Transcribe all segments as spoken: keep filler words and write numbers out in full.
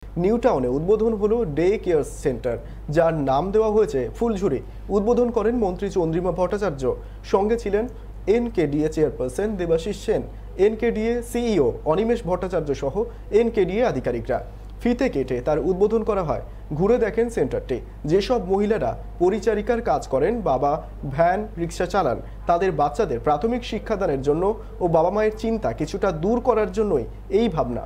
New টাউনে উদ্বোধন হলো ডে কেয়ার সেন্টার, যার নাম দেওয়া হয়েছে ফুলঝুরি। উদ্বোধন করেন মন্ত্রী চন্দ্রিমা ভট্টাচার্য, সঙ্গে ছিলেন NKDA chairperson Debashis Sen, NKDA CEO Animesh Bhattacharya সহ এনকেডিএ আধিকারিকরা। ফিতে কেটে তার উদ্বোধন করা হয়। ঘুরে দেখেন সেন্টারটি। যেসব মহিলারা পরিচারিকার কাজ করেন, বাবা ভ্যান রিক্সা চালান, তাদের বাচ্চাদের প্রাথমিক শিক্ষাদানের জন্য ও বাবা মায়ের চিন্তা কিছুটা দূর করার জন্যই এই ভাবনা।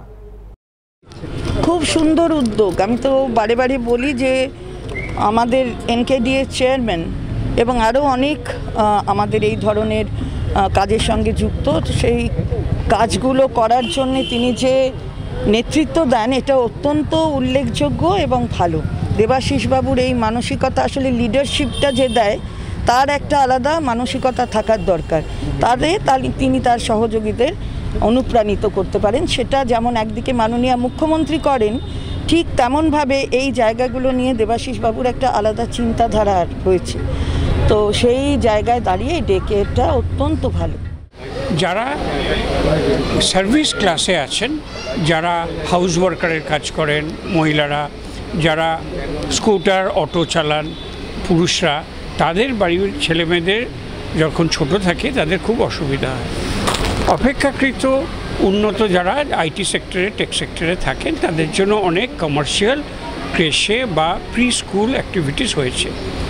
খুব সুন্দর উদ্যোগ। আমি তো বারে বারে বলি যে আমাদের এনকেডিএ চেয়ারম্যান এবং আরও অনেক আমাদের এই ধরনের কাজের সঙ্গে যুক্ত, সেই কাজগুলো করার জন্য তিনি যে নেতৃত্ব দেন এটা অত্যন্ত উল্লেখযোগ্য এবং ভালো। দেবাশিস বাবুর এই মানসিকতা, আসলে লিডারশিপটা যে দেয় তার একটা আলাদা মানসিকতা থাকার দরকার। তাদের তিনি তার সহযোগীদের অনুপ্রাণিত করতে পারেন। সেটা যেমন একদিকে মাননীয় মুখ্যমন্ত্রী করেন, ঠিক তেমনভাবে এই জায়গাগুলো নিয়ে দেবাশিস বাবুর একটা আলাদা চিন্তাধারা রয়েছে। তো সেই জায়গায় দাঁড়িয়ে ডে কেয়ারটা অত্যন্ত ভালো। যারা সার্ভিস ক্লাসে আছেন, যারা হাউস ওয়ার্কারের কাজ করেন, মহিলারা যারা স্কুটার অটো চালান, পুরুষরা, তাদের বাড়ির ছেলেমেয়েদের যখন ছোট থাকে তাদের খুব অসুবিধা হয়। অপেক্ষাকৃত উন্নত যারা আইটি সেক্টরে, টেক সেক্টরে থাকেন, তাদের জন্য অনেক কমার্শিয়াল ক্রেশে বা প্রি স্কুল অ্যাক্টিভিটিস হয়েছে।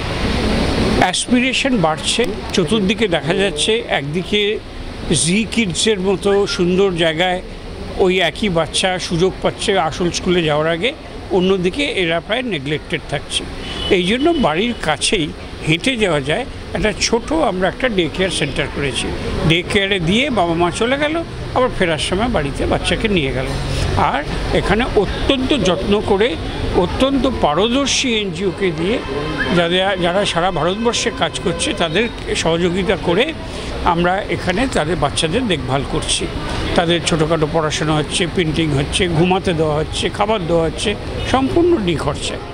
অ্যাসপিরেশন বাড়ছে, চতুর্দিকে দেখা যাচ্ছে একদিকে জি কিডসের মতো সুন্দর জায়গায় ওই একই বাচ্চা সুযোগ পাচ্ছে আসল স্কুলে যাওয়ার আগে, অন্যদিকে এরা প্রায় নেগলেক্টেড থাকছে। এই জন্য বাড়ির কাছেই হেঁটে যাওয়া যায় একটা ছোট আমরা একটা ডে কেয়ার সেন্টার করেছি। ডে কেয়ারে দিয়ে বাবা মা চলে গেল, আবার ফেরার সময় বাড়িতে বাচ্চাকে নিয়ে গেল। আর এখানে অত্যন্ত যত্ন করে অত্যন্ত পারদর্শী এনজিওকে দিয়ে, যাদের যারা সারা ভারতবর্ষে কাজ করছে তাদের সহযোগিতা করে আমরা এখানে তাদের বাচ্চাদের দেখভাল করছি। তাদের ছোটোখাটো পড়াশোনা হচ্ছে, পেন্টিং হচ্ছে, ঘুমাতে দেওয়া হচ্ছে, খাবার দেওয়া হচ্ছে, সম্পূর্ণ নিখরচায়।